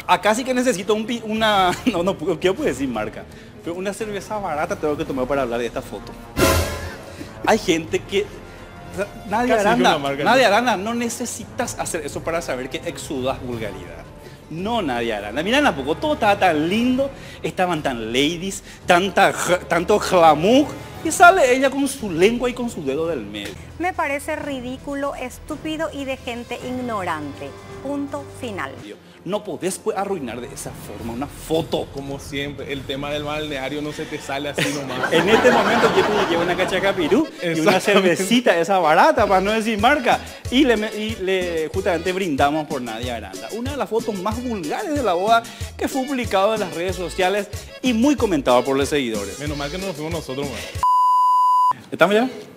Acá sí que necesito una... No quiero decir marca. Pero una cerveza barata tengo que tomar para hablar de esta foto. Hay gente que... Nadia Aranda, no necesitas hacer eso para saber que exudas vulgaridad. No, Nadia Aranda. Mira, tampoco todo estaba tan lindo, estaban tan ladies, tanto glamour, y sale ella con su lengua y con su dedo del medio. Me parece ridículo, estúpido y de gente ignorante. Punto final. No podés arruinar de esa forma una foto. Como siempre, el tema del balneario no se te sale así nomás. En este momento yo le llevo una cachacapirú y una cervecita esa barata, para no decir marca, y le justamente brindamos por Nadia Aranda. Una de las fotos más vulgares de la boda que fue publicado en las redes sociales y muy comentado por los seguidores. Menos mal que no nos fuimos nosotros, man. ¿Estamos ya?